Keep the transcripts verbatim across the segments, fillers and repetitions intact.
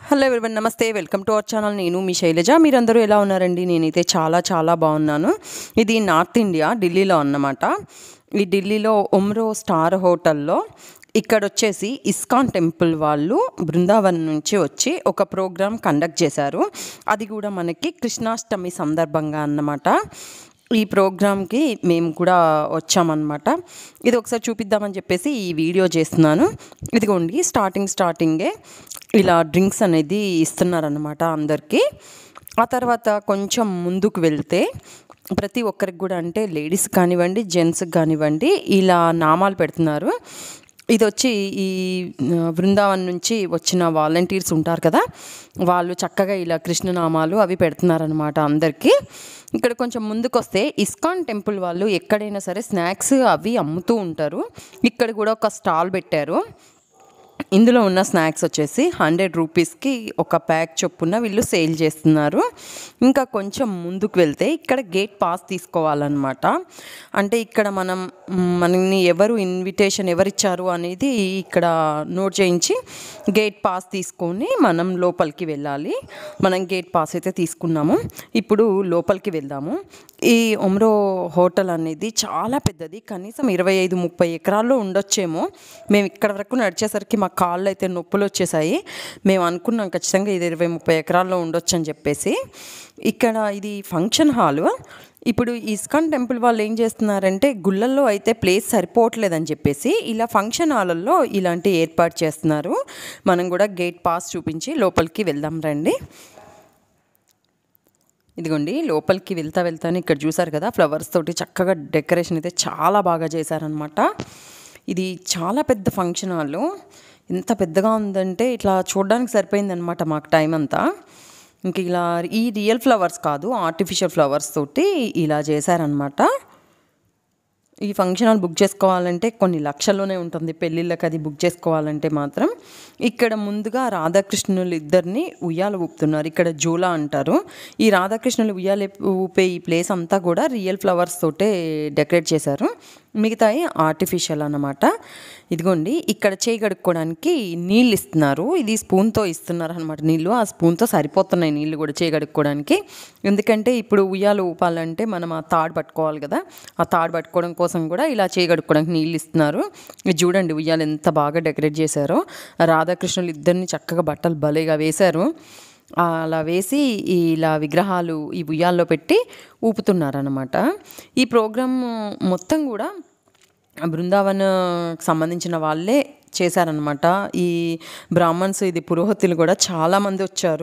Hello everyone, నమస్తే. Welcome to our channel. నేను మీ శైలజ. మీరందరూ ఎలా ఉన్నారండి? నేనైతే చాలా చాలా బాగున్నాను. ఇది నార్త్ ఇండియా, ఢిల్లీలో అన్నమాట. ఈ ఢిల్లీలో ఒమ్రో స్టార్ హోటల్లో ఇక్కడ వచ్చేసి ఇస్కాన్ టెంపుల్ వాళ్ళు బృందావన్ నుంచి వచ్చి ఒక ప్రోగ్రామ్ కండక్ట్ చేశారు. అది కూడా మనకి కృష్ణాష్టమి సందర్భంగా అన్నమాట. ఈ ప్రోగ్రామ్కి మేము కూడా వచ్చామన్నమాట. ఇది ఒకసారి చూపిద్దామని చెప్పేసి ఈ వీడియో చేస్తున్నాను. ఇదిగోండి, స్టార్టింగ్ స్టార్టింగే ఇలా డ్రింక్స్ అనేది ఇస్తున్నారన్నమాట అందరికీ. ఆ తర్వాత కొంచెం ముందుకు వెళ్తే ప్రతి ఒక్కరికి కూడా, అంటే లేడీస్ కానివ్వండి, జెంట్స్కి కానివ్వండి, ఇలా నామాలు పెడుతున్నారు. ఇది వచ్చి ఈ బృందావన్ నుంచి వచ్చిన వాలంటీర్స్ ఉంటారు కదా, వాళ్ళు చక్కగా ఇలా కృష్ణనామాలు అవి పెడుతున్నారనమాట అందరికీ. ఇక్కడ కొంచెం ముందుకు వస్తే ఇస్కాన్ టెంపుల్ వాళ్ళు ఎక్కడైనా సరే స్నాక్స్ అవి అమ్ముతూ ఉంటారు. ఇక్కడ కూడా ఒక స్టాల్ పెట్టారు. ఇందులో ఉన్న స్నాక్స్ వచ్చేసి హండ్రెడ్ రూపీస్కి ఒక ప్యాక్ చొప్పున వీళ్ళు సేల్ చేస్తున్నారు. ఇంకా కొంచెం ముందుకు వెళ్తే ఇక్కడ గేట్ పాస్ తీసుకోవాలన్నమాట. అంటే ఇక్కడ మనం మనని ఎవరు ఇన్విటేషన్ ఎవరిచ్చారు అనేది ఇక్కడ నోట్ చేయించి గేట్ పాస్ తీసుకొని మనం లోపలికి వెళ్ళాలి. మనం గేట్ పాస్ అయితే తీసుకున్నాము. ఇప్పుడు లోపలికి వెళ్దాము. ఈ ఒమ్రో హోటల్ అనేది చాలా పెద్దది. కనీసం ఇరవై ఐదు ముప్పై ఎకరాల్లో ఉండొచ్చేమో. మేము ఇక్కడ వరకు నడిచేసరికి మా కాళ్ళు అయితే నొప్పులు వచ్చేసాయి. మేము అనుకున్నాం ఖచ్చితంగా ఇది ఇరవై ముప్పై ఎకరాల్లో ఉండొచ్చు అని చెప్పేసి. ఇక్కడ ఇది ఫంక్షన్ హాలు. ఇప్పుడు ఇస్కాన్ టెంపుల్ వాళ్ళు ఏం చేస్తున్నారంటే, గుళ్ళల్లో అయితే ప్లేస్ సరిపోవట్లేదని చెప్పేసి ఇలా ఫంక్షన్ హాలల్లో ఇలాంటి ఏర్పాటు చేస్తున్నారు. మనం కూడా గేట్ పాస్ చూపించి లోపలికి వెళ్దాం రండి. ఇదిగోండి, లోపలికి వెళ్తా వెళ్తానే ఇక్కడ చూసారు కదా, ఫ్లవర్స్ తోటి చక్కగా డెకరేషన్ అయితే చాలా బాగా చేశారనమాట. ఇది చాలా పెద్ద ఫంక్షన్ హాల్. ఎంత పెద్దగా ఉందంటే ఇట్లా చూడడానికి సరిపోయిందనమాట మాకు టైం అంతా. ఇంక ఇలా ఈ రియల్ ఫ్లవర్స్ కాదు, ఆర్టిఫిషియల్ ఫ్లవర్స్ తోటి ఇలా చేశారనమాట. ఈ ఫంక్షన్ హాల్ బుక్ చేసుకోవాలంటే కొన్ని లక్షల్లోనే ఉంటుంది. పెళ్ళిళ్ళకి అది బుక్ చేసుకోవాలంటే మాత్రం. ఇక్కడ ముందుగా రాధాకృష్ణులు ఇద్దరిని ఉయ్యాల ఊపుతున్నారు. ఇక్కడ జూలా అంటారు. ఈ రాధాకృష్ణులు ఉయ్యాల ఊపే ఈ ప్లేస్ అంతా కూడా రియల్ ఫ్లవర్స్ తోటే డెకరేట్ చేశారు. మిగతాయి ఆర్టిఫిషియల్ అన్నమాట. ఇదిగోండి, ఇక్కడ చేయి కడుక్కోవడానికి నీళ్ళు ఇస్తున్నారు. ఇది స్పూన్తో ఇస్తున్నారు అనమాట నీళ్ళు. ఆ స్పూన్తో సరిపోతున్నాయి నీళ్ళు కూడా చేయి కడుక్కోవడానికి. ఎందుకంటే ఇప్పుడు ఉయ్యాలు ఊపాలంటే మనం ఆ తాడు పట్టుకోవాలి కదా, ఆ తాడు పట్టుకోవడం కోసం కూడా ఇలా చేయి కడుక్కోవడానికి నీళ్ళు ఇస్తున్నారు. ఇది చూడండి, ఉయ్యాలు ఎంత బాగా డెకరేట్ చేశారో. రాధాకృష్ణులు ఇద్దరిని చక్కగా బట్టలు భలేగా వేశారు. అలా వేసి ఇలా విగ్రహాలు ఈ ఉయ్యాల్లో పెట్టి ఊపుతున్నారనమాట. ఈ ప్రోగ్రామ్ మొత్తం కూడా బృందావన్ సంబంధించిన వాళ్ళే చేశారనమాట. ఈ బ్రాహ్మణ్స్, ఇది పురోహితులు కూడా చాలామంది వచ్చారు.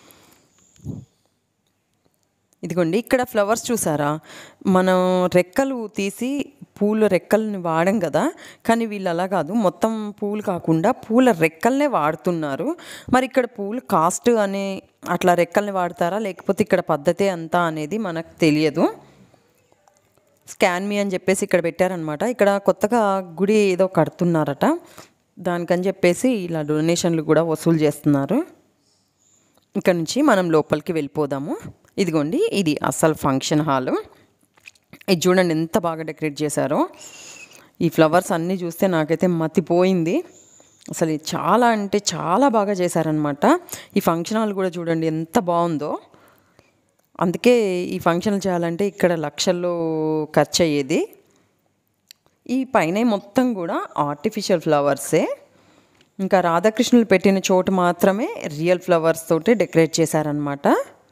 ఇదిగోండి, ఇక్కడ ఫ్లవర్స్ చూసారా, మనం రెక్కలు తీసి పూల రెక్కల్ని వాడం కదా, కానీ వీళ్ళు అలా కాదు, మొత్తం పూలు కాకుండా పూల రెక్కల్నే వాడుతున్నారు. మరి ఇక్కడ పూలు కాస్ట్ అనే అట్లా రెక్కల్ని వాడతారా, లేకపోతే ఇక్కడ పద్ధతే అంతా అనేది మనకు తెలియదు. స్కాన్ మీ అని చెప్పేసి ఇక్కడ పెట్టారనమాట. ఇక్కడ కొత్తగా గుడి ఏదో కడుతున్నారట, దానికని చెప్పేసి ఇలా డొనేషన్లు కూడా వసూలు చేస్తున్నారు. ఇక్కడ నుంచి మనం లోపలికి వెళ్ళిపోదాము. ఇదిగోండి, ఇది అసలు ఫంక్షన్ హాలు. ఇది చూడండి ఎంత బాగా డెకరేట్ చేశారో. ఈ ఫ్లవర్స్ అన్నీ చూస్తే నాకైతే మతిపోయింది. అసలు చాలా అంటే చాలా బాగా చేశారనమాట. ఈ ఫంక్షన్ హాల్ కూడా చూడండి ఎంత బాగుందో. అందుకే ఈ ఫంక్షన్ చేయాలంటే ఇక్కడ లక్షల్లో ఖర్చు అయ్యేది. ఈ పైన మొత్తం కూడా ఆర్టిఫిషియల్ ఫ్లవర్సే. ఇంకా రాధాకృష్ణులు పెట్టిన చోటు మాత్రమే రియల్ ఫ్లవర్స్ తోటి డెకరేట్ చేశారనమాట.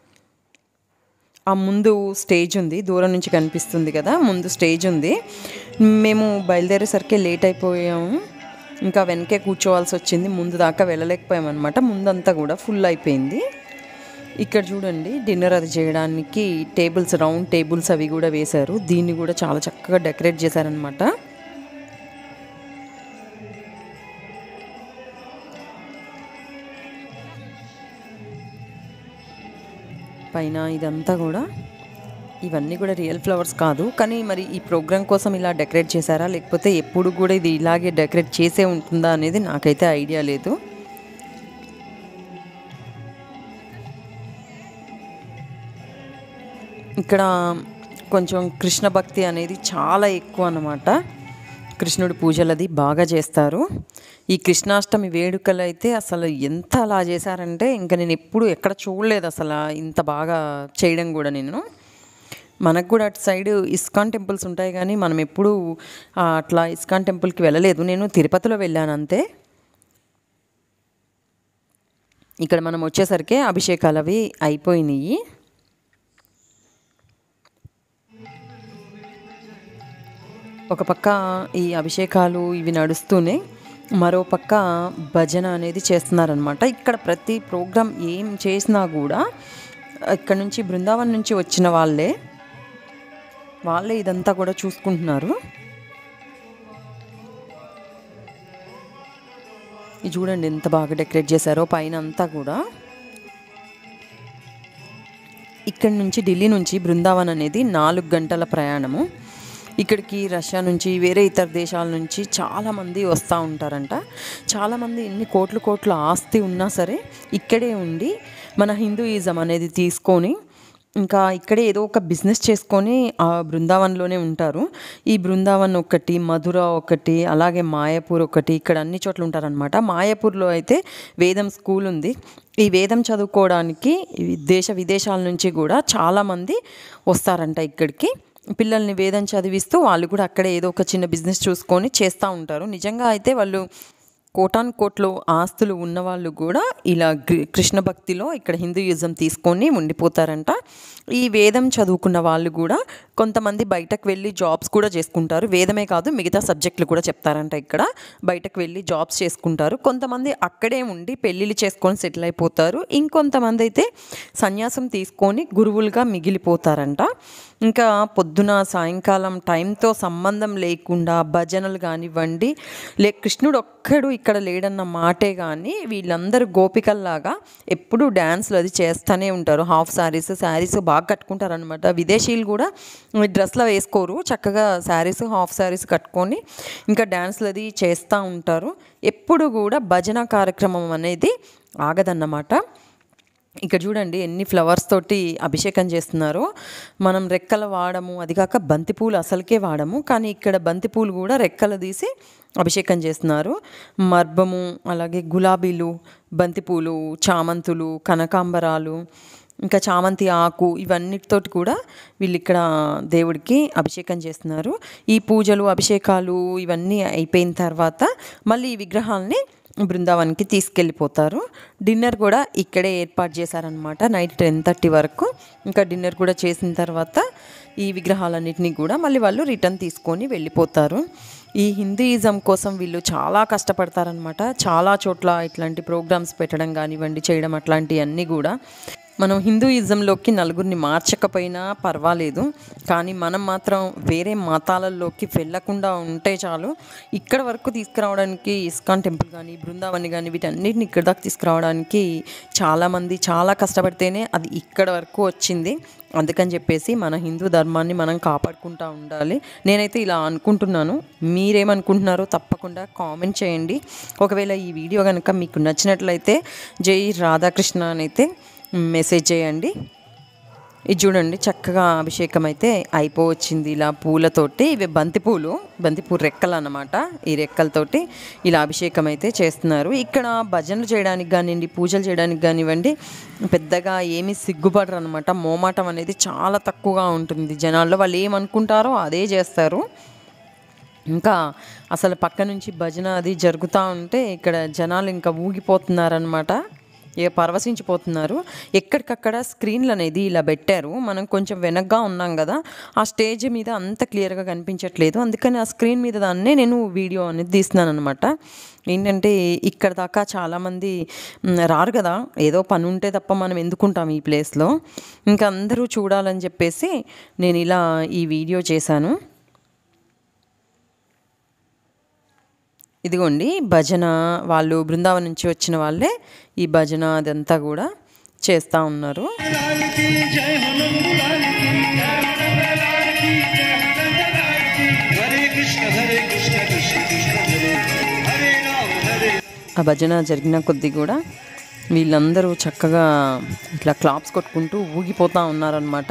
ఆ ముందు స్టేజ్ ఉంది, దూరం నుంచి కనిపిస్తుంది కదా, ముందు స్టేజ్ ఉంది. మేము బయలుదేరేసరికి లేట్ అయిపోయాము. ఇంకా వెనకే కూర్చోవాల్సి వచ్చింది, ముందు దాకా వెళ్ళలేకపోయామన్నమాట. ముందంతా కూడా ఫుల్ అయిపోయింది. ఇక్కడ చూడండి, డిన్నర్ అది చేయడానికి టేబుల్స్, రౌండ్ టేబుల్స్ అవి కూడా వేశారు. దీన్ని కూడా చాలా చక్కగా డెకరేట్ చేశారనమాట. పైన ఇదంతా కూడా, ఇవన్నీ కూడా రియల్ ఫ్లవర్స్ కాదు, కానీ మరి ఈ ప్రోగ్రామ్ కోసం ఇలా డెకరేట్ చేశారా, లేకపోతే ఎప్పుడు కూడా ఇది ఇలాగే డెకరేట్ చేసే ఉంటుందా అనేది నాకైతే ఐడియా లేదు. ఇక్కడ కొంచెం కృష్ణ భక్తి అనేది చాలా ఎక్కువ అన్నమాట. కృష్ణుడి పూజలది బాగా చేస్తారు. ఈ కృష్ణాష్టమి వేడుకలు అయితే అసలు ఎంత అలా చేశారంటే ఇంకా నేను ఎప్పుడు ఎక్కడ చూడలేదు అసలు ఇంత బాగా చేయడం కూడా. నేను మనకు కూడా అటు సైడ్ ఇస్కాన్ టెంపుల్స్ ఉంటాయి కానీ మనం ఎప్పుడూ అట్లా ఇస్కాన్ టెంపుల్కి వెళ్ళలేదు. నేను తిరుపతిలో వెళ్ళాను అంతే. ఇక్కడ మనం వచ్చేసరికి అభిషేకాలు అవి అయిపోయినాయి. ఒక పక్క ఈ అభిషేకాలు ఇవి నడుస్తూనే మరో పక్క భజన అనేది చేస్తున్నారనమాట. ఇక్కడ ప్రతి ప్రోగ్రాం ఏం చేసినా కూడా ఇక్కడ నుంచి బృందావన్ నుంచి వచ్చిన వాళ్ళే వాళ్ళే ఇదంతా కూడా చూసుకుంటున్నారు. ఇది చూడండి ఎంత బాగా డెకరేట్ చేశారో పైన అంతా కూడా. ఇక్కడి నుంచి ఢిల్లీ నుంచి బృందావన్ అనేది నాలుగు గంటల ప్రయాణము. ఇక్కడికి రష్యా నుంచి వేరే ఇతర దేశాల నుంచి చాలామంది వస్తూ ఉంటారంట. చాలామంది ఎన్ని కోట్ల కోట్ల ఆస్తి ఉన్నా సరే ఇక్కడే ఉండి మన హిందూయిజం అనేది తీసుకొని ఇంకా ఇక్కడే ఏదో ఒక బిజినెస్ చేసుకొని ఆ బృందావన్లోనే ఉంటారు. ఈ బృందావన్ ఒకటి, మధుర ఒకటి, అలాగే మాయాపూర్ ఒకటి, ఇక్కడ అన్ని చోట్ల ఉంటారనమాట. మాయాపూర్లో అయితే వేదం స్కూల్ ఉంది. ఈ వేదం చదువుకోవడానికి దేశ విదేశాల నుంచి కూడా చాలామంది వస్తారంట ఇక్కడికి. పిల్లల్ని వేదం చదివిస్తూ వాళ్ళు కూడా అక్కడే ఏదో ఒక చిన్న బిజినెస్ చూసుకొని చేస్తూ ఉంటారు. నిజంగా అయితే వాళ్ళు కోటాన్ కోట్లు ఆస్తులు ఉన్నవాళ్ళు కూడా ఇలా కృష్ణ భక్తిలో ఇక్కడ హిందూయిజం తీసుకొని ఉండిపోతారంట. ఈ వేదం చదువుకున్న వాళ్ళు కూడా కొంతమంది బయటకు వెళ్ళి జాబ్స్ కూడా చేసుకుంటారు. వేదమే కాదు మిగతా సబ్జెక్టులు కూడా చెప్తారంట. ఇక్కడ బయటకు వెళ్ళి జాబ్స్ చేసుకుంటారు. కొంతమంది అక్కడే ఉండి పెళ్ళిళ్ళు చేసుకొని సెటిల్ అయిపోతారు. ఇంకొంతమంది అయితే సన్యాసం తీసుకొని గురువులుగా మిగిలిపోతారంట. ఇంకా పొద్దున సాయంకాలం టైంతో సంబంధం లేకుండా భజనలు కానివ్వండి, లే కృష్ణుడు ఒక్కడు ఇక్కడ లేడన్న మాటే కానీ వీళ్ళందరూ గోపికల్లాగా ఎప్పుడూ డ్యాన్స్లు అది చేస్తూనే ఉంటారు. హాఫ్ శారీస్ శారీస్ బాగా కట్టుకుంటారు అనమాట. విదేశీయులు కూడా డ్రెస్లో వేసుకోరు, చక్కగా శారీస్ హాఫ్ శారీస్ కట్టుకొని ఇంకా డ్యాన్స్లు అది చేస్తూ ఉంటారు. ఎప్పుడు కూడా భజన కార్యక్రమం అనేది ఆగదన్నమాట. ఇక్కడ చూడండి ఎన్ని ఫ్లవర్స్ తోటి అభిషేకం చేస్తున్నారు. మనం రెక్కలు వాడము, అది కాక బంతిపూలు అసలుకే వాడము, కానీ ఇక్కడ బంతిపూలు కూడా రెక్కలు తీసి అభిషేకం చేస్తున్నారు. మర్బము, అలాగే గులాబీలు, బంతిపూలు, చామంతులు, కనకాంబరాలు, ఇంకా చామంతి ఆకు, ఇవన్నిటితోటి కూడా వీళ్ళు ఇక్కడ దేవుడికి అభిషేకం చేస్తున్నారు. ఈ పూజలు అభిషేకాలు ఇవన్నీ అయిపోయిన తర్వాత మళ్ళీ ఈ విగ్రహాలని బృందావన్కి తీసుకెళ్ళిపోతారు. డిన్నర్ కూడా ఇక్కడే ఏర్పాటు చేశారనమాట నైట్ టెన్ థర్టీ వరకు. ఇంకా డిన్నర్ కూడా చేసిన తర్వాత ఈ విగ్రహాలన్నింటినీ కూడా మళ్ళీ వాళ్ళు రిటర్న్ తీసుకొని వెళ్ళిపోతారు. ఈ హిందూయిజం కోసం వీళ్ళు చాలా కష్టపడతారనమాట. చాలా చోట్ల ఇట్లాంటి ప్రోగ్రామ్స్ పెట్టడం కానివ్వండి, చేయడం అట్లాంటివన్నీ కూడా. మనం హిందూయిజంలోకి నలుగురిని మార్చకపోయినా పర్వాలేదు, కానీ మనం మాత్రం వేరే మతాలలోకి వెళ్ళకుండా ఉంటే చాలు. ఇక్కడ వరకు తీసుకురావడానికి ఇస్కాన్ టెంపుల్ కానీ బృందావని కానీ వీటన్నిటిని ఇక్కడ దాకా తీసుకురావడానికి చాలామంది చాలా కష్టపడితేనే అది ఇక్కడ వరకు వచ్చింది. అందుకని చెప్పేసి మన హిందూ ధర్మాన్ని మనం కాపాడుకుంటూ ఉండాలి. నేనైతే ఇలా అనుకుంటున్నాను. మీరేమనుకుంటున్నారో తప్పకుండా కామెంట్ చేయండి. ఒకవేళ ఈ వీడియో కనుక మీకు నచ్చినట్లయితే జై రాధాకృష్ణ అని అయితే మెసేజ్ చేయండి. ఇది చూడండి చక్కగా అభిషేకం అయితే అయిపోవచ్చింది ఇలా పూలతోటి. ఇవి బంతిపూలు, బంతిపూ రెక్కలు అన్నమాట. ఈ రెక్కలతోటి ఇలా అభిషేకం అయితే చేస్తున్నారు. ఇక్కడ భజనలు చేయడానికి కానివ్వండి, పూజలు చేయడానికి కానివ్వండి పెద్దగా ఏమీ సిగ్గుపడరు అనమాట. మోమాటం అనేది చాలా తక్కువగా ఉంటుంది జనాల్లో. వాళ్ళు ఏమనుకుంటారో అదే చేస్తారు. ఇంకా అసలు పక్క నుంచి భజన అది జరుగుతూ ఉంటే ఇక్కడ జనాలు ఇంకా ఊగిపోతున్నారనమాట, ఏ పరవశించిపోతున్నారు. ఎక్కడికక్కడ స్క్రీన్లు అనేది ఇలా పెట్టారు. మనం కొంచెం వెనక్గా ఉన్నాం కదా, ఆ స్టేజ్ మీద అంత క్లియర్గా కనిపించట్లేదు. అందుకని ఆ స్క్రీన్ మీద దాన్నే నేను వీడియో అనేది తీస్తున్నాను అనమాట. ఏంటంటే ఇక్కడ దాకా చాలామంది రారు కదా, ఏదో పని ఉంటే తప్ప మనం ఎందుకుంటాం ఈ ప్లేస్లో. ఇంకా అందరూ చూడాలని చెప్పేసి నేను ఇలా ఈ వీడియో చేశాను. ఇదిగోండి భజన, వాళ్ళు బృందావన్ నుంచి వచ్చిన వాళ్ళే ఈ భజన అదంతా కూడా చేస్తూ ఉన్నారు. ఆ భజన జరిగిన కొద్దీ కూడా వీళ్ళందరూ చక్కగా ఇట్లా క్లాప్స్ కొట్టుకుంటూ ఊగిపోతూ ఉన్నారనమాట.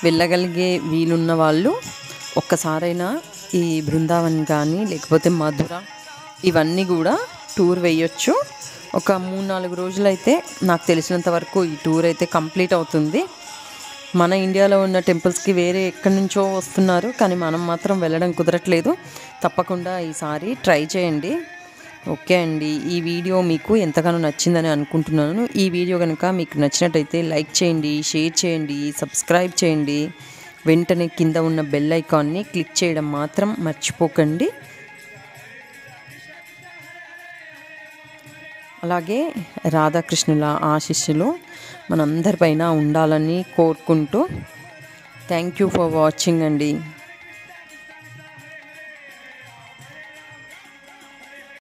వెళ్ళగలిగే వీలున్న వాళ్ళు ఒక్కసారైనా ఈ బృందావన్ కానీ లేకపోతే మధుర ఇవన్నీ కూడా టూర్ వేయొచ్చు. ఒక మూడు నాలుగు రోజులైతే నాకు తెలిసినంత వరకు ఈ టూర్ అయితే కంప్లీట్ అవుతుంది. మన ఇండియాలో ఉన్న టెంపుల్స్కి వేరే ఎక్కడి నుంచో వస్తున్నారు, కానీ మనం మాత్రం వెళ్ళడం కుదరట్లేదు. తప్పకుండా ఈసారి ట్రై చేయండి. ఓకే అండి, ఈ వీడియో మీకు ఎంతగానో నచ్చిందని అనుకుంటున్నాను. ఈ వీడియో కనుక మీకు నచ్చినట్టయితే లైక్ చేయండి, షేర్ చేయండి, సబ్స్క్రైబ్ చేయండి. వెంటనే కింద ఉన్న బెల్ ఐకాన్ని క్లిక్ చేయడం మాత్రం మర్చిపోకండి. అలాగే రాధాకృష్ణుల ఆశీస్సులు మనందరిపైన ఉండాలని కోరుకుంటూ థ్యాంక్ యూ ఫర్ వాచింగ్ అండి.